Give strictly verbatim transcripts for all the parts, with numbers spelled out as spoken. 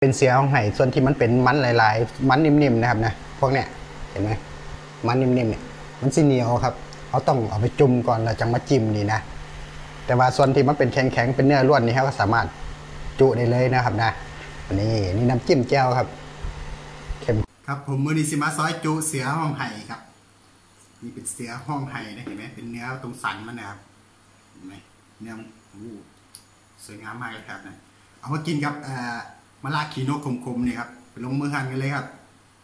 เป็นเสียของไห่ส่วนที่มันเป็นมันหลายๆมันนิ่มๆนะครับนะพวกเนี้ยเห็นไหมมันนิ่มๆเนี่ยมันสีเหนียวครับเขาต้องเอาไปจุ่มก่อนแล้วจังมาจิ้มนี่นะแต่ว่าส่วนที่มันเป็นแข็งๆเป็นเนื้อล้วนนี่เขาก็สามารถจุได้เลยนะครับนะนี่นี่น้ำจิ้มแจ่วครับเค็มครับผมมือดีซิมาซอยจุเสือห้องไห่ครับนี่เป็นเสือห้องไห่นะเห็นไหมเป็นเนื้อตรงสันมันนะครับเห็นไหมเนื้อสวยงามมากเลยครับนะเอามากินกับมะระขีโนกคมๆนี่ครับไปลงมือหั่นกันเลยครับ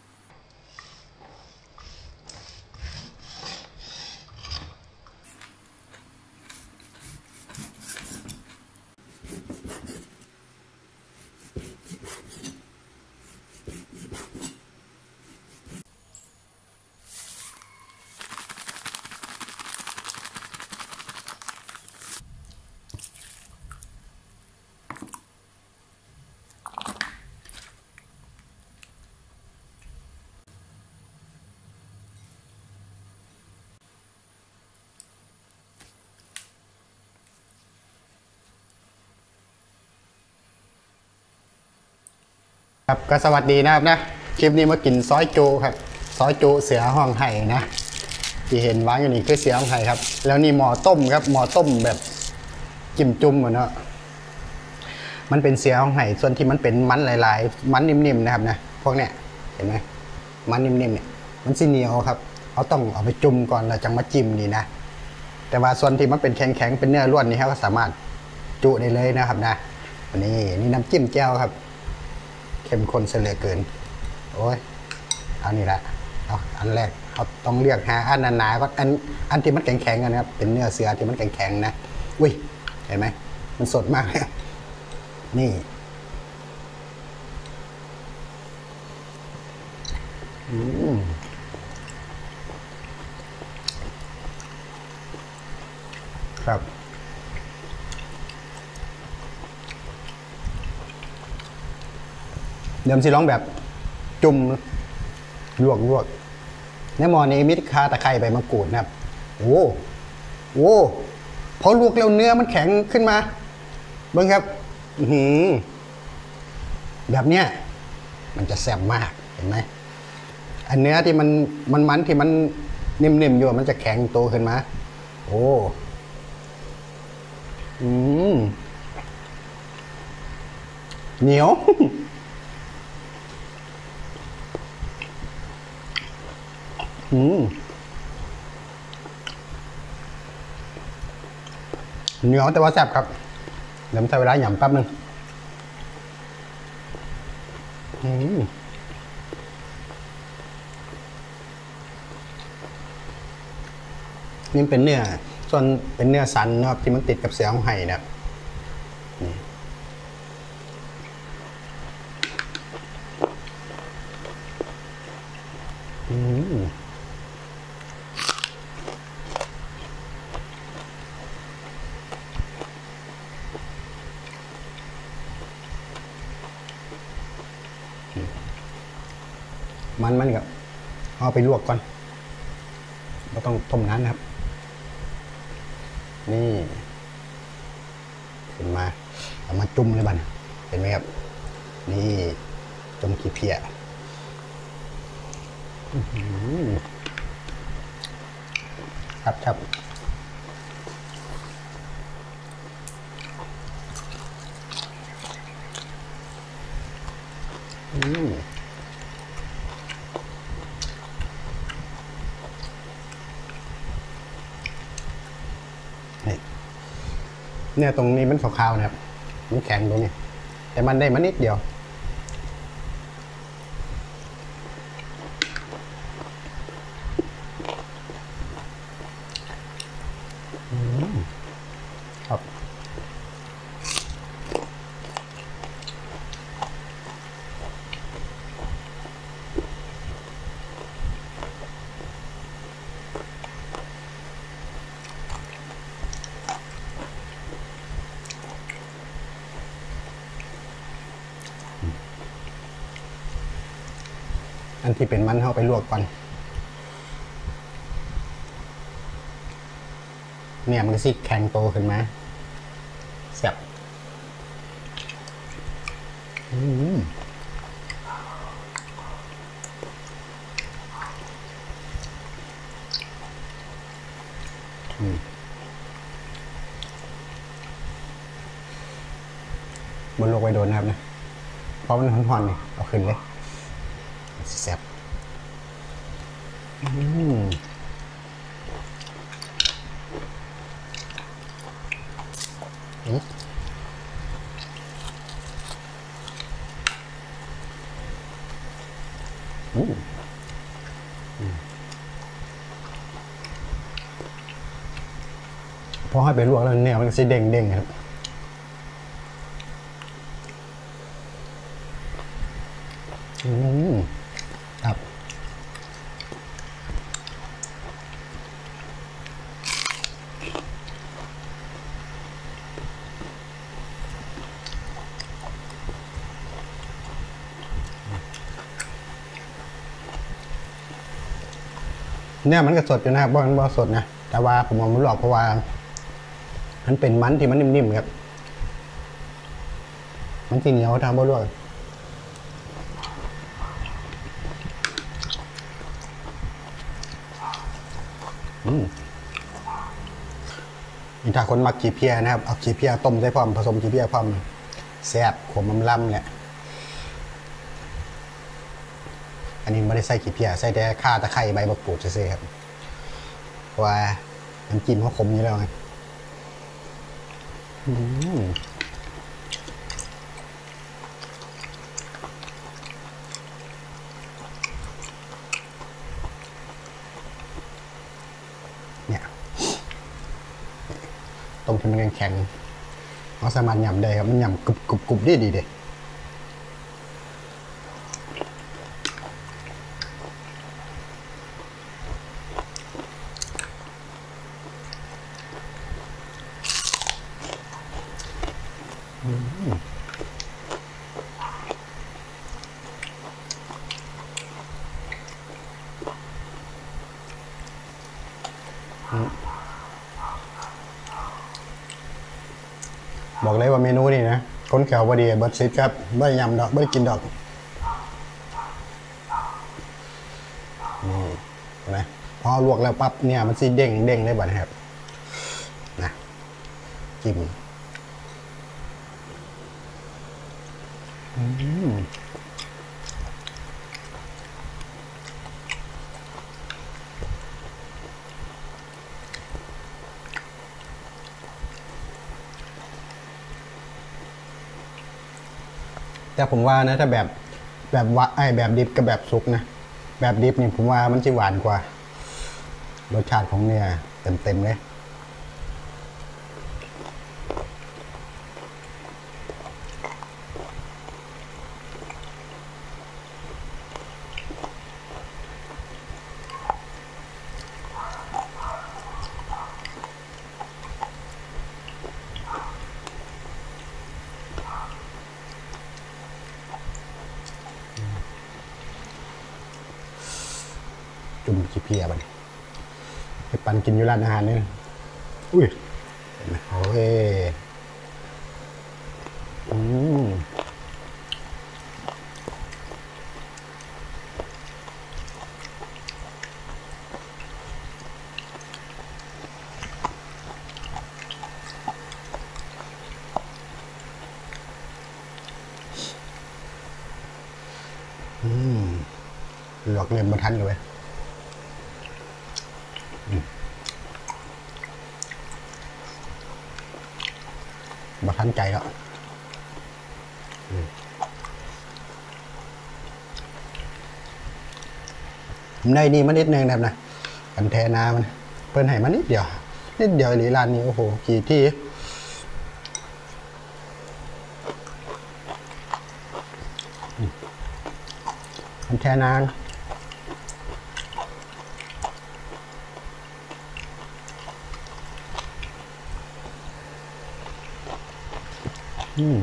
ครับก็สวัสดีนะครับนะคลิปนี้มากินซอยจูครับซอยจูเสือห้องไห่นะที่เห็นวางอยู่นี่คือเสือห้องไห่ครับแล้วนี่หม้อต้มครับหม้อต้มแบบจิ้มจุ่มเหมือนเนาะมันเป็นเสือห้องไห่ส่วนที่มันเป็นมันหลายๆมันนิ่มๆนะครับนะพวกเนี้ยเห็นไหมมันนิ่มๆเนี่ยมันสีเหนียวครับเขาต้องเอาไปจุ่มก่อนแล้วจังมาจิ้มนี่นะแต่ว่าส่วนที่มันเป็นแข็งๆเป็นเนื้อล้วนนี่เขาก็สามารถจุได้เลยนะครับนะนี่นี่น้ำจิ้มแจ่วครับเข้มข้นเสียเกินโอ้ยเอานี่แหละเอาอันแรกเขาต้องเรียกหาอันหนาๆก็อันอันที่มันแข็งๆกันนะครับเป็นเนื้อเสือที่มันแข็งๆนะอุ้ยเห็นไหมมันสดมากเลยนี่อืมครับเดิมสิร้องแบบจุ่มลวกลวกในหม้อนี้มีข่าตะไคร้ใบมะกรูดนะครับโอ้โหพอลวกแล้วเนื้อมันแข็งขึ้นมาเบิ้งครับอืมแบบเนี้ยมันจะแซ่บมากเห็นไหมอันเนื้อที่มันมันมันที่มันนิ่มๆอยู่มันจะแข็งโตขึ้นมาโอ้อืมเหนียวอืมเหนียวแต่ว่าแซ่บครับเดี๋ยวใช้เวลาหยำแป๊บนึงอืมนี่เป็นเนื้อส่วนเป็นเนื้อสันนะครับที่มันติดกับเสือของไห่นะครับอืมมันมันกับเอาไปลวกก่อนเราต้องต้มน้ำนะครับนี่ขึ้นมาเอามาจุ่มเลยบ้านเห็นไหมครับนี่จุ่มขี้เพี้ยครับครับอืมเนี่ยตรงนี้มันขาวๆนะครับมันแข็งตรงนี้แต่มันได้มานิดเดียวครับอันที่เป็นมันเข้าไปลวกก่อนเนี่ยมันก็สิแข็งโตขึ้นมาแซ่บอืมว้โดนนะครับนะเพราะมันหอนๆนี่เอาขึ้นเลยแซ่บอืมอืมอืมพอให้ไปลวกแล้วเนี่ยมันจะเด้งเด้งครับอืมครับเนี่ยมันก็สดอยู่นะครับบ่มันบ่สดนะแต่ว่าผมเอามาลวกเพราะว่ามันเป็นมันที่มันนิ่มๆครับมันสีเหนียวทำบ่ลวกอืมอีกถ้าคนมักกีเพียนะครับเอากีเพียต้มใส่พร้อมผสมกีเพียพร้อมแซ่บขมลำๆเนี่ยอันนี้ไม่ได้ใส่กีเพียใส่แต่ข่าตะไคร้ใบมะกรูดเฉยๆครับเพราะว่ามันกินเขาขมอยู่แล้วไงเนี่ยต้มที่มันแข็งๆเราสามารถหยำได้ครับมันหยำกรุบกรุบกรุบดีดีเด็บอกเลยว่าเมนูนี่นะคนแขวพอดีเบิร์ดซิปครับไม่ยำดอกไม่กินดอกนี่นะพอลวกแล้วปั๊บเนี่ยมันสีเด้งเด้งได้บ่นะครับนะจิ้มแต่ผมว่านะถ้าแบบแบบวะไอแบบดิบกับแบบสุกนะแบบดิบนี่ผมว่ามันจะหวานกว่ารสชาติของเนี่ยเต็มเต็มเลยจุ่มขี้เพียบันไปปั่นกินอยู่ร้านอาหารนี่อุ้ยโอ้ยอืมอืมหลอกเล่นมาทันเลยมาทันใจแล้วผมได้นี่มานิดนึงนะครับนะกันแทนามันเปิ้นให้มานิดเดียวนิดเดียวหรือร้านนี้โอ้โหกี่ที่กันแทนานอืม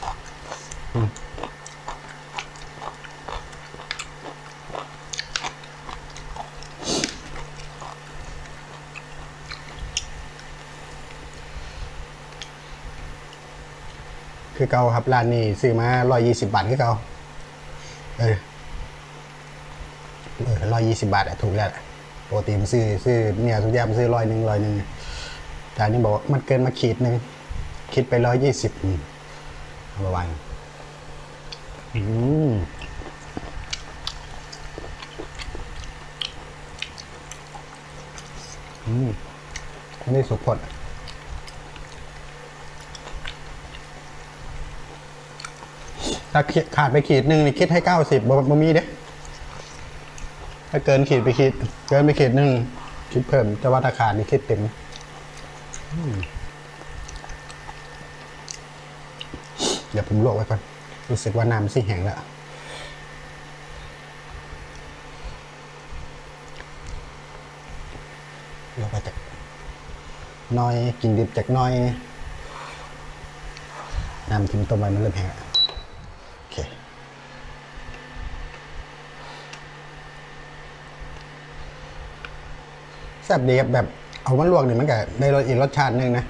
คือเก่าครับร้านนี้ซื้อมาร้อยยี่สิบบาทคือเก่าเออเออร้อยยี่สิบบาทอะถูกแล้วปกติมันซื้อซื้อเนี่ยทุกอย่างมันซื้อร้อยหนึ่งร้อยหนึ่งแต่นี่บอกมันเกินมาขีดหนึ่งคิดไปร้อยยี่สิบประมาณอืมอืมอันนี้สุกพดถ้าขาดไปขีดหนึ่งนี่คิดให้เก้าสิบบะมีเด้ถ้าเกินขีดไปขีดเกินไปขีดหนึ่งคิดเพิ่มแต่ว่าถ้าขาดนี่คิดเต็มเดี๋ยวผมลวกไว้ก่อนรู้สึกว่าน้ำสิแห้งแล้วลวกไปจากน้อยกินดิบจากน้อยน้ำทิ้งต้มไว้มันเริ่มแห้งแล้วโอเคแซ่บดีครับแบบเอามาลวกนี่มันก็ได้รสอีกรสชาตินึงนะ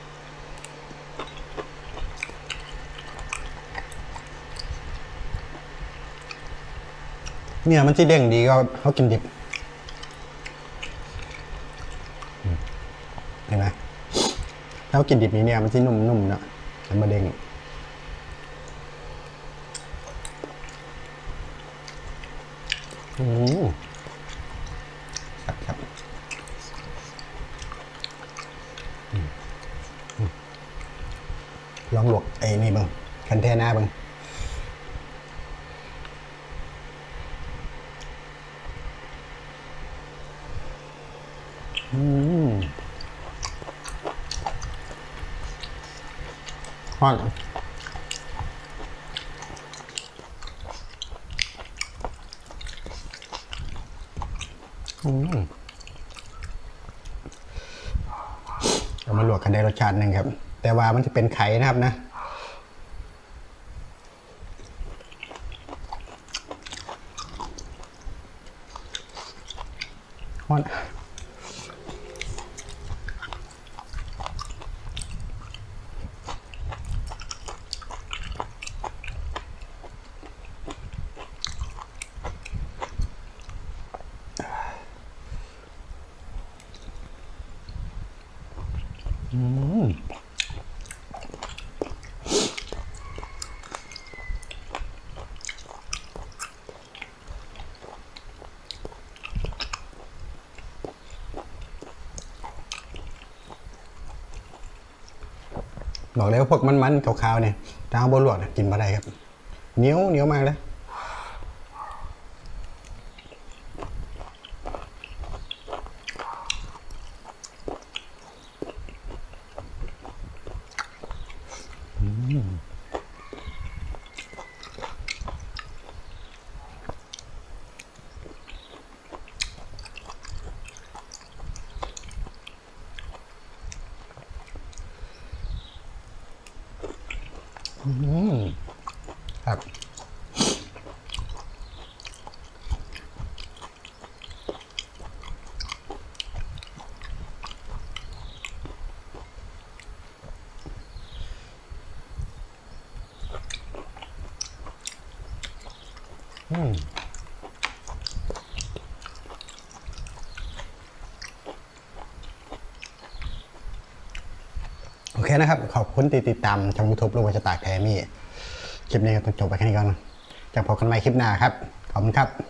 เนี่ยมันที่เด้งดีก็เขากินดิบเห็นไหมถ้าเขากินดิบนี้เนี่ยมันที่นุ่มๆเนาะมันมาเด้งอืมครับครับลองลวกไอ้นี่บ้างคันเทน่าบ้างอืมฮอนอืมเรามาลวกกันได้รสชาติหนึ่งครับแต่ว่ามันจะเป็นไข่นะครับนะฮอนอืมบอกเลยว่าพวกมันๆขาวๆเนี่ยถ้าเอาบนลวกกินมาได้ครับเหนียวเหนียวมากเลยอืมครับอืมโอเคนะครับขอบคุณที่ติดตามช่องยูทูบลูกวัวจะตากแทมี่คลิปนี้ก็ต้องจบไปแค่นี้ก่อนจะพบกันใหม่คลิปหน้าครับขอบคุณครับ